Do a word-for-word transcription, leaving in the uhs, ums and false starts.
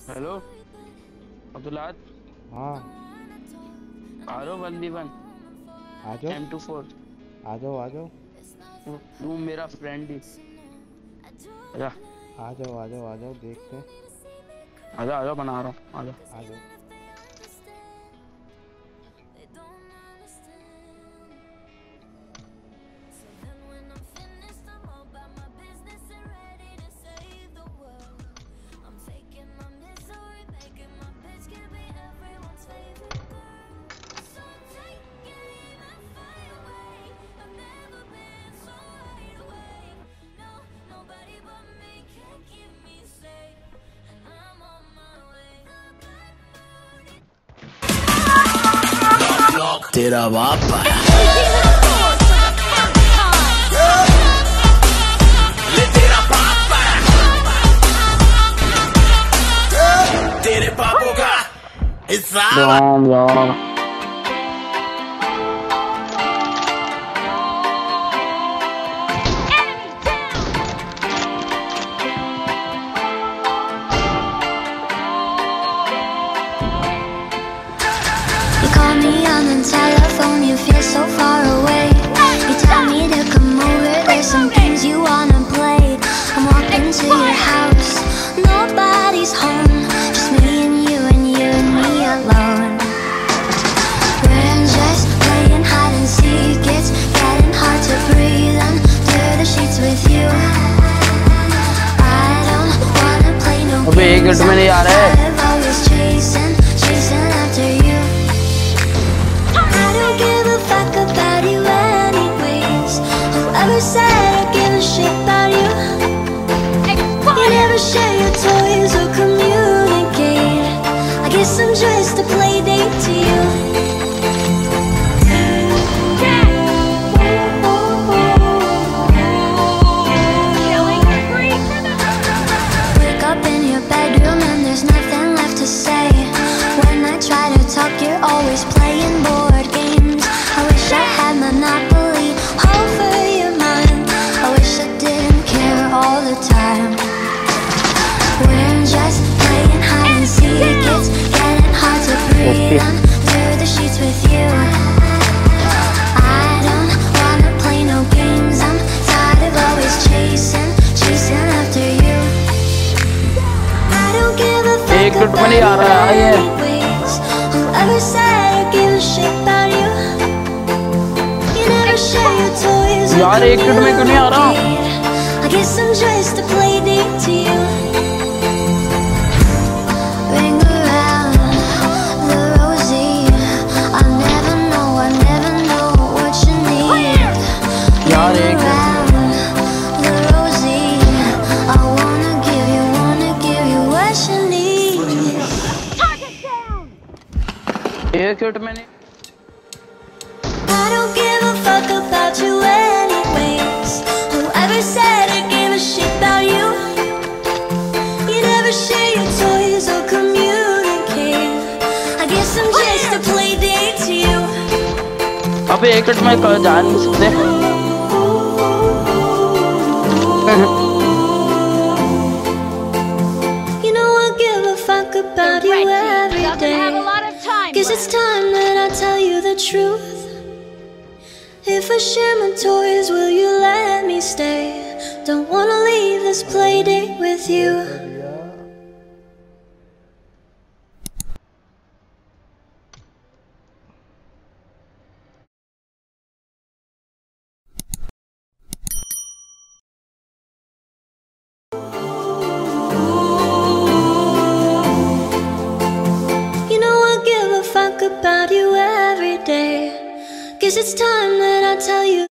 Hello Abdullah, हाँ आ रहा one B one आ जाओ एम टू फोर। आ जाओ आ जाओ तू मेरा फ्रेंड ही। आजा आ जाओ आ जाओ आ जाओ देखते हैं। आजा आजा बना रहा हूँ, आजा। आ जाओ। तेरा बाप तेरा पापा तेरे पापों का हिसाब। You call me on the telephone, you feel so far away. You tell me to come over, there's some games you wanna play. I'm walking to your house, nobody's home, just me and you and you and me alone. We're just playing hide and seek, it's getting hard to breathe under the sheets with you. I don't wanna play no games, I'm always chasing, chasing after you. About you anyways. Whoever said I give a shit about you? You never share your toys or communicate. I guess I'm just a play date to you. Wake up in your bedroom and there's nothing left to say. When I try to talk, you're always playing board games. I wish I had monopoly over your mind. I wish I didn't care all the time. We're just playing hide and seek, it's getting hard to breathe under the sheets with you. I don't wanna play no games, I'm tired of always chasing, chasing after you. I don't give a fuck about you anyways. Whoever said I give a shit about you? यार एक minute में क्यों नहीं आ रहा? I guess I'm just a play date to you. Ring around the rosy. I never know, I never know what you need. यार एक the rosy. I wanna give you, wanna give you what you need. एक minute में नहीं। I don't give a fuck about you anyways. Whoever said I gave a shit about you? You never share your toys or communicate. I guess I'm just a play date to you. अबे एक minute में कल जा नहीं सकते। You know I give a fuck about you every day. Guess it's time that I tell you the truth. If I share my toys, will you let me stay? Don't wanna leave this play date with you. You know I give a fuck about you every day. Guess it's time that I tell you